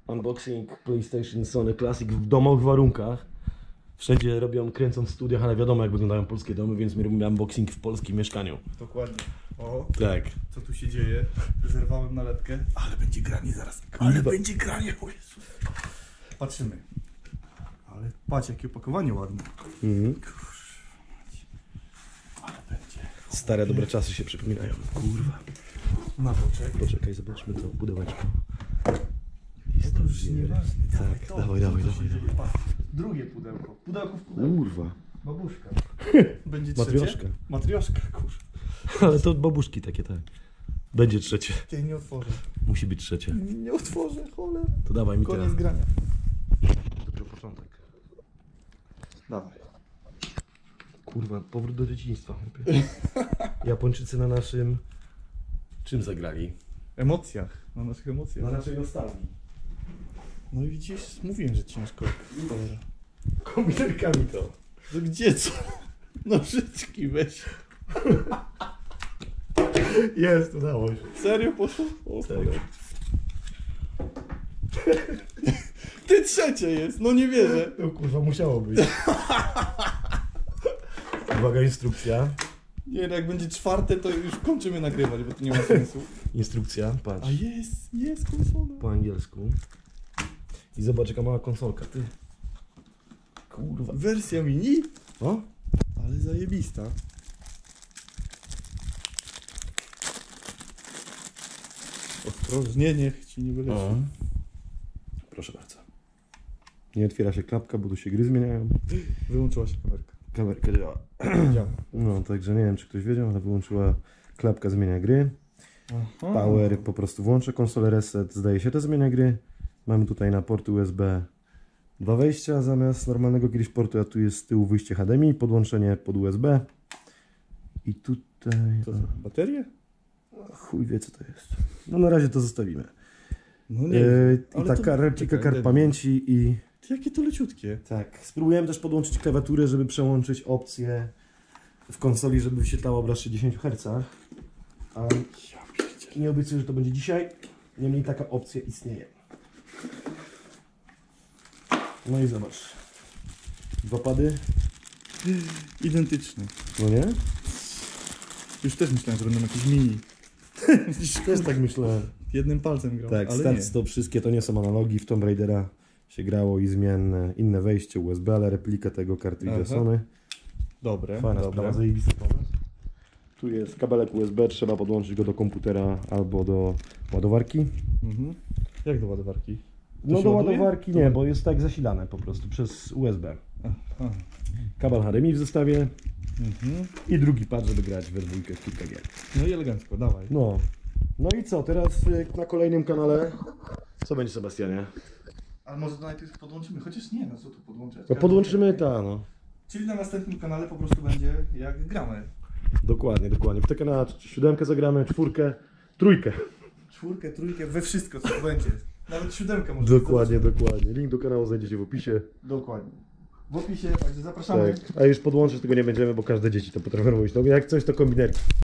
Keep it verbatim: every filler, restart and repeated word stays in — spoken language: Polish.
Unboxing PlayStation Sony Classic w domowych warunkach. Wszędzie robią, kręcą w studiach, ale wiadomo jak wyglądają polskie domy, więc my robimy unboxing w polskim mieszkaniu. Dokładnie. O, tak. Co tu się dzieje? Zerwałem nalepkę. Ale będzie granie zaraz. Ale Kurwa. będzie granie, o Jezu. Patrzymy. Ale patrz jakie opakowanie ładne. Mhm. Ale będzie. Stare dobre czasy się przypominają. Kurwa. Na boczek. Poczekaj, zobaczmy to pudełeczko. Jest to już nieważne. Tak, to, dawaj, dawaj, dawaj. dawaj. Drugie pudełko. Pudełko w pudełku. Kurwa. Babuszka. Będzie trzecie? Matrioszka. Matrioszka, kurwa. Ale to babuszki takie, tak. Będzie trzecie. Ty nie otworzę. Musi być trzecie. Nie, nie otworzę, cholera. To dawaj mi Koniec teraz. grania. Dopiero początek. Dawaj. Kurwa, powrót do dzieciństwa. Japończycy na naszym... Czym zagrali? Emocjach. Na naszych emocjach. Na naszej nostalgii. No i widzisz, mówiłem, że ciężko. Cholera. Komputerkami to. No gdzie co? Nożyczki weź. Jest, udało się. Serio poszło? O, tak. Ty trzecie jest, no nie wierzę. No kurwa, musiało być. Uwaga, instrukcja. Nie, no jak będzie czwarte, to już kończymy nagrywać, bo to nie ma sensu. Instrukcja, patrz. A jest, jest konsola. Po angielsku. I zobacz jaka mała konsolka, ty. Kurwa. Wersja mini? O? Ale zajebista. Ostrożnie, niech ci nie wyleci. O. Proszę bardzo. Nie otwiera się klapka, bo tu się gry zmieniają. Wyłączyła się kamerka. Kamerka działa. Działa. No, także nie wiem czy ktoś wiedział, ale wyłączyła klapka zmienia gry. Aha. Power po prostu włączę konsolę reset, zdaje się to zmienia gry. Mamy tutaj na port U S B dwa wejścia zamiast normalnego kiedyś portu, a tu jest z tyłu wyjście H D M I, podłączenie pod U S B. I tutaj... Co, baterie? Chuj wie co to jest. No na razie to zostawimy. No nie. Yy, I Ale taka to- replika czekaj, kart daj- pamięci i... Ty, jakie to leciutkie. Tak. Spróbujemy też podłączyć klawiaturę, żeby przełączyć opcję w konsoli, żeby wyświetlało obraz w sześćdziesięciu hercach. Ale nie obiecuję, że to będzie dzisiaj. Niemniej taka opcja istnieje. No i zobacz. Dwa pady. Identyczne. No nie? Już też myślałem, że będą jakieś mini. Też tak myślałem. Jednym palcem grał, Tak, ale start nie. stop wszystkie to nie są analogi. W Tomb Raidera się grało i zmienne inne wejście U S B, ale replika tego kartridża Aha. Sony. Dobre, Fajna dobre. sprawa, zajebisty pomysł. Tu jest kabelek U S B, trzeba podłączyć go do komputera albo do ładowarki. Mhm. Jak do ładowarki? To No się do ładuje? ładowarki nie, bo jest tak zasilane po prostu przez U S B. Aha. Kabel H D M I w zestawie Mhm. i drugi pad, żeby grać we dwójkę w kilka gier. No i elegancko, dawaj. No. No i co, teraz y, na kolejnym kanale, co będzie Sebastianie? Ale może to najpierw podłączymy, chociaż nie, no co tu podłączać? No podłączymy ta, no. Czyli na następnym kanale po prostu będzie jak gramy. Dokładnie, dokładnie. W Tekkena na siódemkę zagramy, czwórkę, trójkę. Czwórkę, trójkę, we wszystko co tu będzie. Nawet siódemkę może. Dokładnie, dokładnie. Link do kanału znajdziecie w opisie. Dokładnie. W opisie, także zapraszamy. Tak. A już podłączyć tego nie będziemy, bo każde dzieci to potrafią robić. No jak coś to kombinerki.